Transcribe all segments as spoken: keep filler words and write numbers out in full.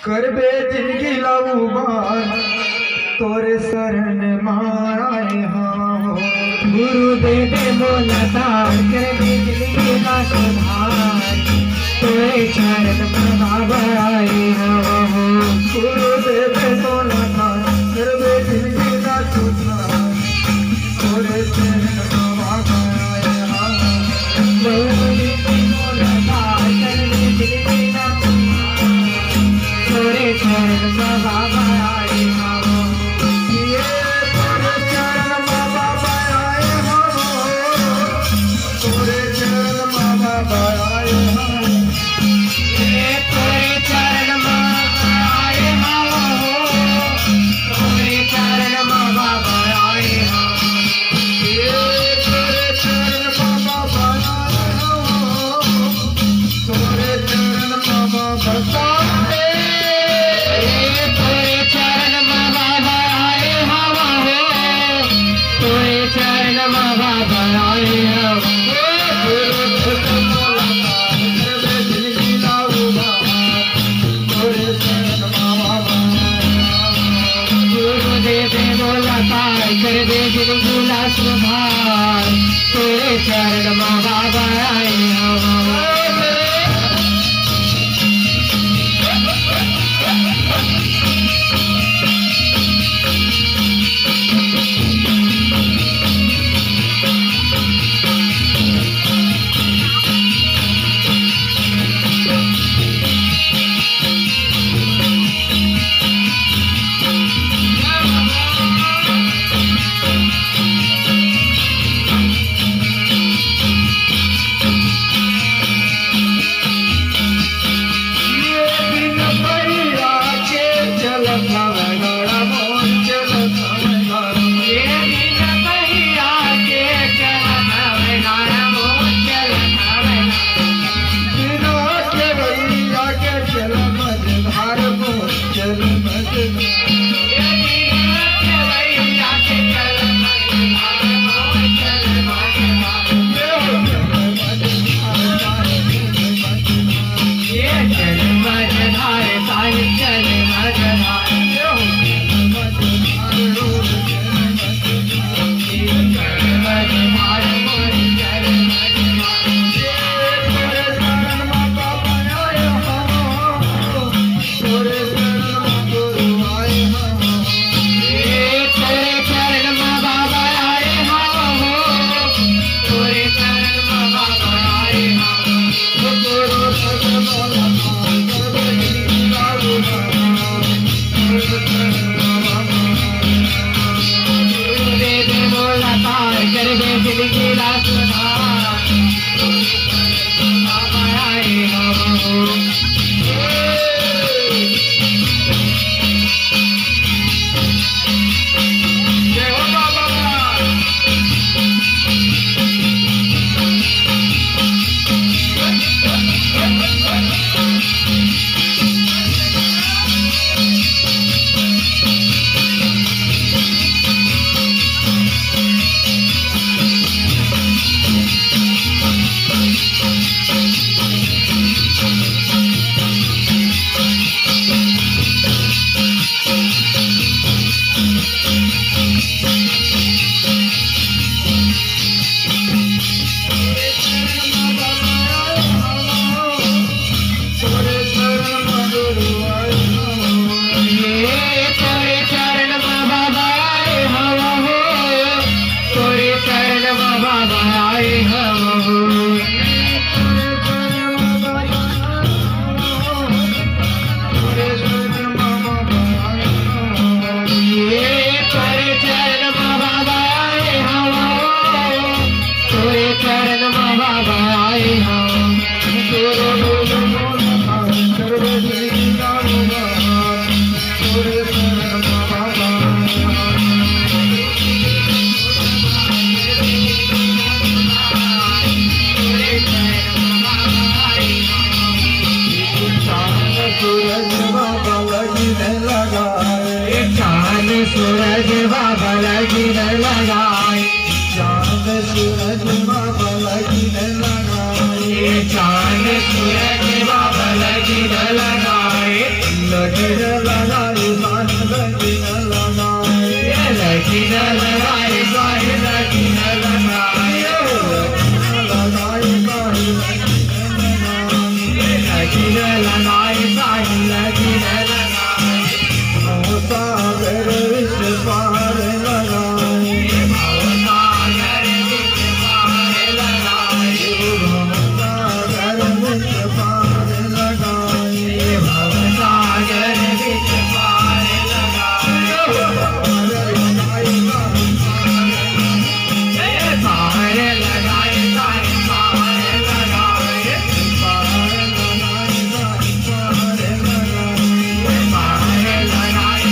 कर बे जिंदगी लाऊ बार तोरे शरण माए हाँ गुरुदेव बोला तार कर बे जिंदगी ला सुधार तोरे चरण में बाबा आए हाँ गुरुदेव बोला तार कर बे जिंदगी ला सुधार तोरे चरण में बाबा आए हाँ गुरुदेव बोला तार कर बे जिंदगी ला तोरे चरण में बाबा आए हाँ ये तोरे चरण में बाबा आए हाँ तोरे चरण में बाबा आए हाँ ये तोरे चरण में आए हाँ तोरे चरण में बाबा आए हाँ ये तोरे चरण में बाबा आए हाँ तोरे चरण में बाबा कर दे जिंदगी ला सुधार तेरे चरण में बाबा आए हम सूरज बाबा लगने लगाए, चांद सूरज बाबा लगने लगाए, चांद सूरज बाबा लगने लगाए, लगे लगीर लगाए साहिल लगीर लगाए सागर विच पार लगाए सागर विच पार लगाए सागर विच पार लगाए सागर विच पार लगाए पार लगाए साहिल पार लगाए पार लगाए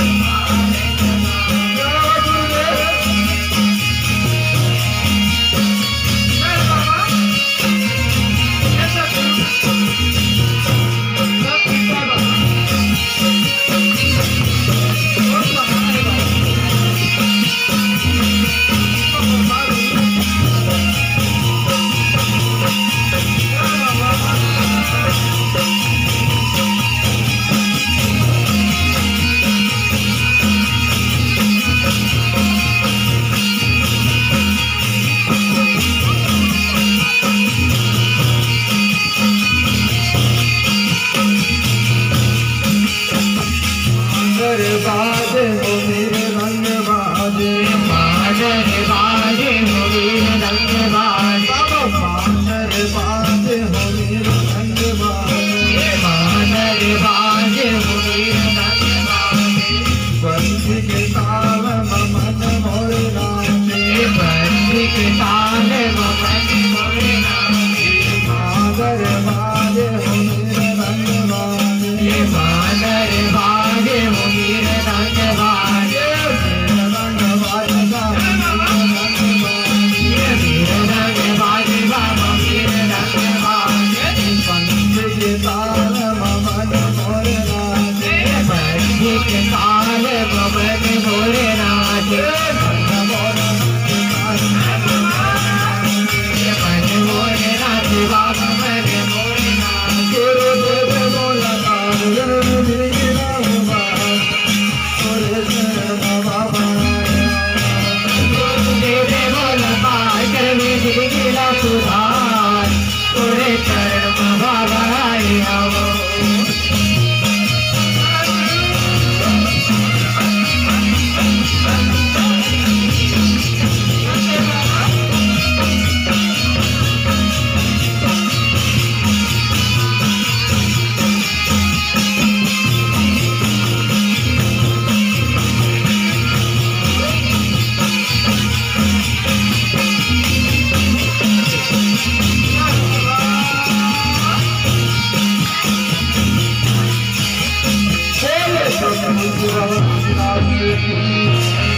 बाज हो मेरे रंग बाजे मादर बाजे हो वीर रंग बाजे मादर बाज हो मेरे रंग बाजे मादर बाजे हो वीर रंग बाजे बंसी के ताल मन मोर नाचे बंसी के ताल मन मोर नाचे मादर बाज हो मेरे रंग बाजे मादर बाजे हो वीर रंग बाजे रंग बाजे वीर रंग बाजे बाबा वीर रंग बाजे बंसी के ताल मन मोर नाचे बंसी के ताल मन मोर नाचे मन मोर नाचे बाबा मन मोर नाचे तेरे बोल पार कर में दिल गिला सुधार तोरे चरण बाबा आए आओ Thank you.